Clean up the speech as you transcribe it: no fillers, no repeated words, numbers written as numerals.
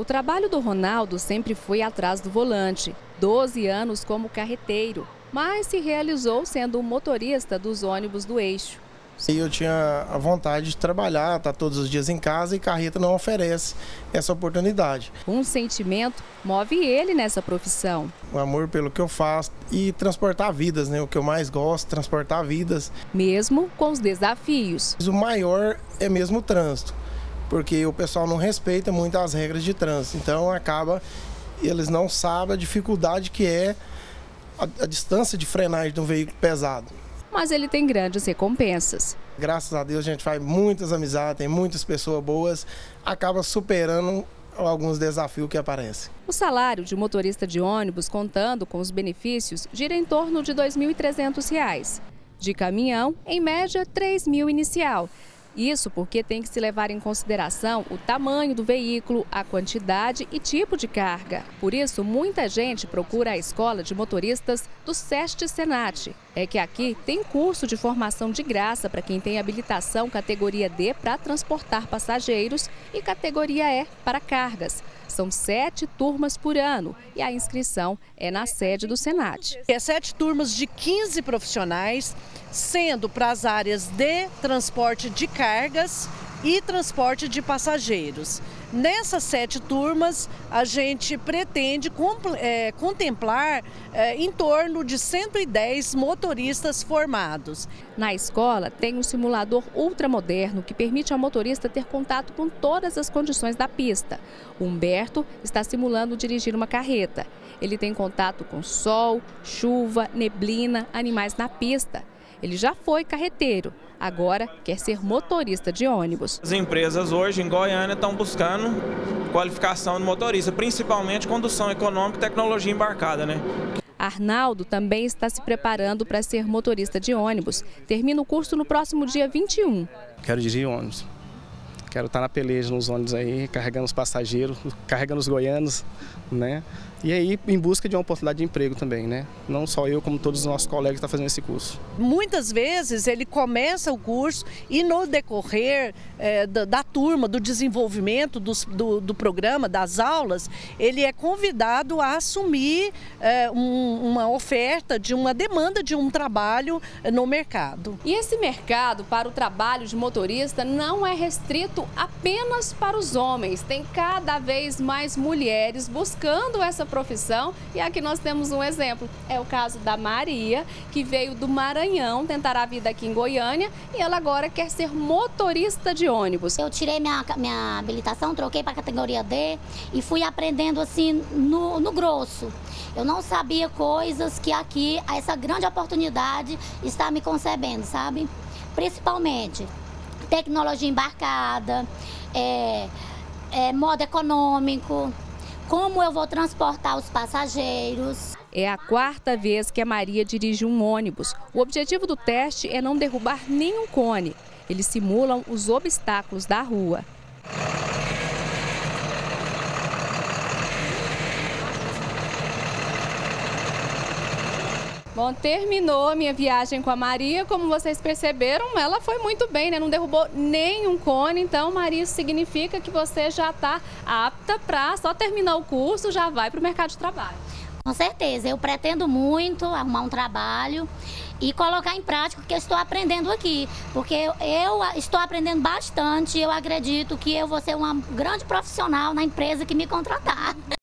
O trabalho do Ronaldo sempre foi atrás do volante, 12 anos como carreteiro, mas se realizou sendo um motorista dos ônibus do eixo. Eu tinha a vontade de trabalhar, estar todos os dias em casa, e carreta não oferece essa oportunidade. Um sentimento move ele nessa profissão. O amor pelo que eu faço e transportar vidas, né? O que eu mais gosto, transportar vidas. Mesmo com os desafios. O maior é mesmo o trânsito, porque o pessoal não respeita muito as regras de trânsito. Então eles não sabem a dificuldade que é a distância de frenagem de um veículo pesado. Mas ele tem grandes recompensas. Graças a Deus a gente faz muitas amizades, tem muitas pessoas boas, acaba superando alguns desafios que aparecem. O salário de motorista de ônibus, contando com os benefícios, gira em torno de R$ 2.300. De caminhão, em média, R$ 3.000 inicial. Isso porque tem que se levar em consideração o tamanho do veículo, a quantidade e tipo de carga. Por isso, muita gente procura a escola de motoristas do SEST Senat. É que aqui tem curso de formação de graça para quem tem habilitação categoria D para transportar passageiros e categoria E para cargas. São 7 turmas por ano e a inscrição é na sede do Senat. 7 turmas de 15 profissionais, sendo para as áreas de transporte de cargas e transporte de passageiros. Nessas 7 turmas, a gente pretende contemplar em torno de 110 motoristas formados. Na escola, tem um simulador ultramoderno que permite ao motorista ter contato com todas as condições da pista. O Humberto está simulando dirigir uma carreta. Ele tem contato com sol, chuva, neblina, animais na pista. Ele já foi carreteiro, agora quer ser motorista de ônibus. As empresas hoje em Goiânia estão buscando qualificação de motorista, principalmente condução econômica e tecnologia embarcada, né? Arnaldo também está se preparando para ser motorista de ônibus. Termina o curso no próximo dia 21. Quero dirigir ônibus. Quero estar na peleja nos ônibus aí, carregando os passageiros, carregando os goianos, né? E aí em busca de uma oportunidade de emprego também, né? Não só eu, como todos os nossos colegas estão fazendo esse curso. Muitas vezes ele começa o curso e no decorrer da turma, do desenvolvimento do programa, das aulas, ele é convidado a assumir uma oferta, de uma demanda de um trabalho no mercado. E esse mercado para o trabalho de motorista não é restrito apenas para os homens. Tem cada vez mais mulheres buscando essa profissão e aqui nós temos um exemplo. É o caso da Maria, que veio do Maranhão tentar a vida aqui em Goiânia e ela agora quer ser motorista de ônibus. Eu tirei minha habilitação, troquei para a categoria D e fui aprendendo assim no grosso. Eu não sabia coisas que aqui essa grande oportunidade está me concebendo, sabe? Principalmente tecnologia embarcada, modo econômico, como eu vou transportar os passageiros. É a 4ª vez que a Maria dirige um ônibus. O objetivo do teste é não derrubar nenhum cone. Eles simulam os obstáculos da rua. Bom, terminou a minha viagem com a Maria. Como vocês perceberam, ela foi muito bem, né? Não derrubou nenhum cone. Então, Maria, isso significa que você já está apta para só terminar o curso, já vai para o mercado de trabalho. Com certeza, eu pretendo muito arrumar um trabalho e colocar em prática o que eu estou aprendendo aqui. Porque eu estou aprendendo bastante e eu acredito que eu vou ser uma grande profissional na empresa que me contratar.